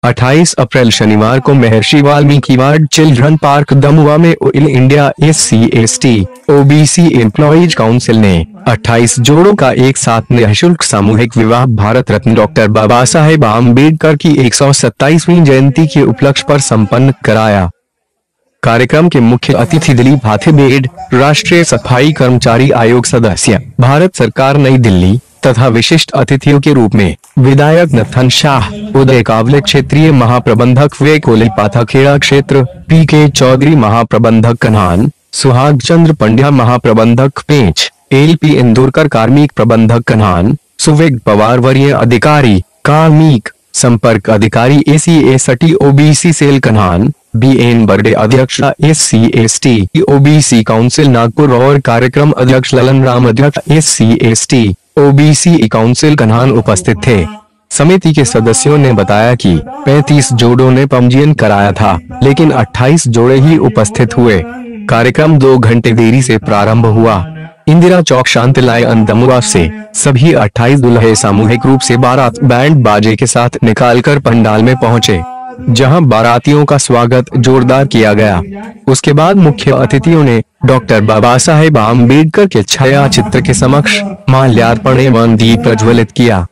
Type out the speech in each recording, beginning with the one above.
28 अप्रैल शनिवार को Maharshi Valmiki ward children park Damua में all India SC/ST OBC employees council ने 28 जोड़ों का एक साथ निःशुल्क सामूहिक विवाह भारत रत्न डॉक्टर बाबा साहेब आम्बेडकर की 127वीं जयंती के उपलक्ष्य पर संपन्न कराया। कार्यक्रम के मुख्य अतिथि दिलीप हाथीबेड, राष्ट्रीय सफाई कर्मचारी आयोग सदस्य, भारत सरकार नई दिल्ली तथा विशिष्ट अतिथियों के रूप में विधायक नथन शाह, उदय कावले क्षेत्रीय महाप्रबंधक वे कोलीपाथा खेड़ा क्षेत्र, PK चौधरी महाप्रबंधक कन्हान, सुहाग चंद्र पंड्या महाप्रबंधक पेंच, LP इंदौरकर कार्मिक प्रबंधक कन्हान, सुवेग पवार वरीय अधिकारी कार्मिक संपर्क अधिकारी SC/ST OBC cell Kanhan, BN Barde अध्यक्ष SC/ST OBC काउंसिल नागपुर और कार्यक्रम अध्यक्ष ललन राम अध्यक्ष SC/ST OBC काउंसिल कन्हान उपस्थित थे। समिति के सदस्यों ने बताया कि 35 जोड़ों ने पंजीयन कराया था, लेकिन 28 जोड़े ही उपस्थित हुए। कार्यक्रम 2 घंटे देरी से प्रारंभ हुआ। इंदिरा चौक शांतिलायन दमुआ से सभी 28 दुल्हे सामूहिक रूप से बारात बैंड बाजे के साथ निकालकर पंडाल में पहुंचे, जहां बारातियों का स्वागत जोरदार किया गया। उसके बाद मुख्य अतिथियों ने डॉक्टर बाबा साहेब आम्बेडकर के छाया चित्र के समक्ष माल्यार्पण एवं दीप प्रज्वलित किया।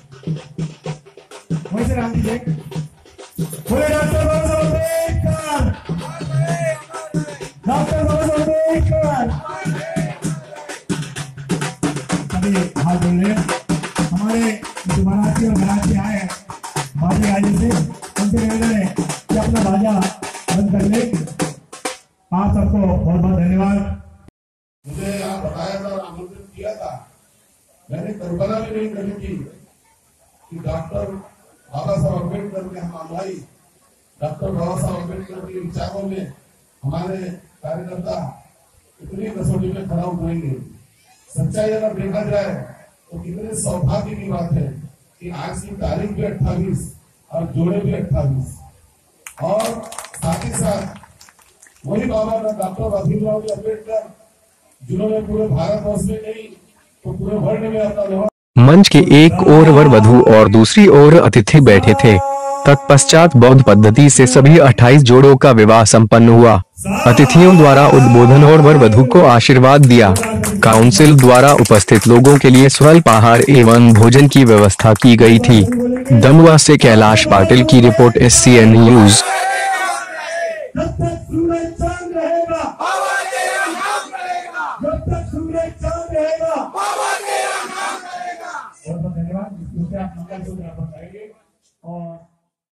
हमारे जो बाराती और बाराती आए हैं बाजे गाजे से, उनसे निवेदन है कि अपना बाजा बंद कर ले। आप सबको बहुत बहुत धन्यवाद। मुझे यहाँ बताया था और आमंत्रित किया था, मैंने कल्पना भी नहीं करी थी कि डॉक्टर बाबा साहब अम्बेडकर के हम अनुयायी, डॉक्टर बाबा साहब अम्बेडकर के विचारों में हमारे कार्यकर्ता इतनी कसौटी में खड़ा उतरेंगे। सच्चाई अगर देखा जाए तो कितने सौभाग्य की बात है कि आज की तारीख भी 28 और जोड़े भी 28, और साथ ही साथ वही बाबा डॉक्टर भीमराव अम्बेडकर जिन्होंने पूरे भारतवर्ष में नहीं तो पूरे वर्ल्ड में अपना। मंच के एक ओर वर वधु और दूसरी ओर अतिथि बैठे थे। तत्पश्चात बौद्ध पद्धति से सभी 28 जोड़ों का विवाह संपन्न हुआ। अतिथियों द्वारा उद्बोधन और वर वधु को आशीर्वाद दिया। काउंसिल द्वारा उपस्थित लोगों के लिए स्वल्पाहार एवं भोजन की व्यवस्था की गई थी। दमुआ से कैलाश पाटिल की रिपोर्ट SCN न्यूज। धन्यवाद।